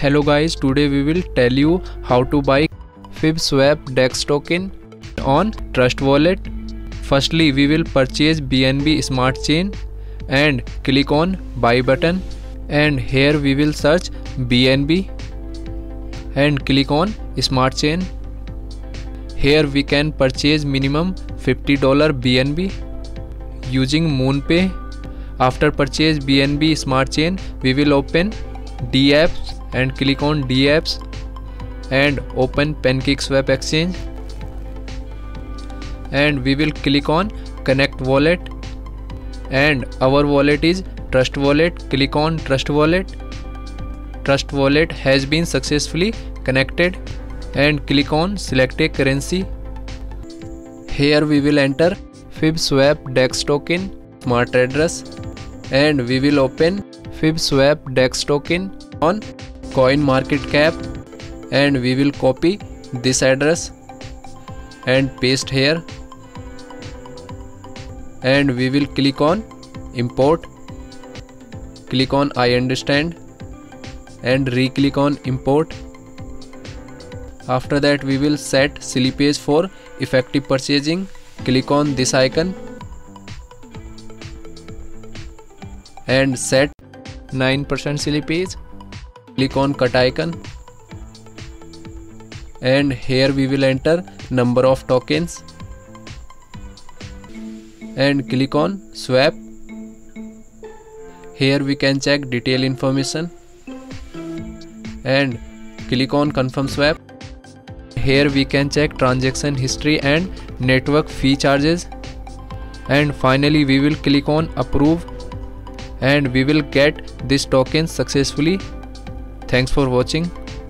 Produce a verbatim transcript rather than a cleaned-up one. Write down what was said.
Hello guys, today we will tell you how to buy FibSwap DEX token on Trust Wallet. Firstly, we will purchase B N B Smart Chain and click on buy button, and here we will search B N B and click on Smart Chain. Here we can purchase minimum fifty dollars B N B using MoonPay. After purchase B N B Smart Chain, we will open D apps and click on D apps and open PancakeSwap exchange, and we will click on connect wallet, and our wallet is Trust Wallet. Click on Trust Wallet. Trust Wallet has been successfully connected, and click on select a currency. Here we will enter FibSwap DEX token smart address, and we will open FibSwap DEX token on CoinMarketCap, and we will copy this address and paste here, and we will click on import. Click on I understand and re-click on import. After that we will set slippage for effective purchasing. Click on this icon and set nine percent slippage. Click on cut icon, and here we will enter number of tokens and click on swap. Here we can check detail information and click on confirm swap. Here we can check transaction history and network fee charges, and finally we will click on approve, and we will get this token successfully. Thanks for watching.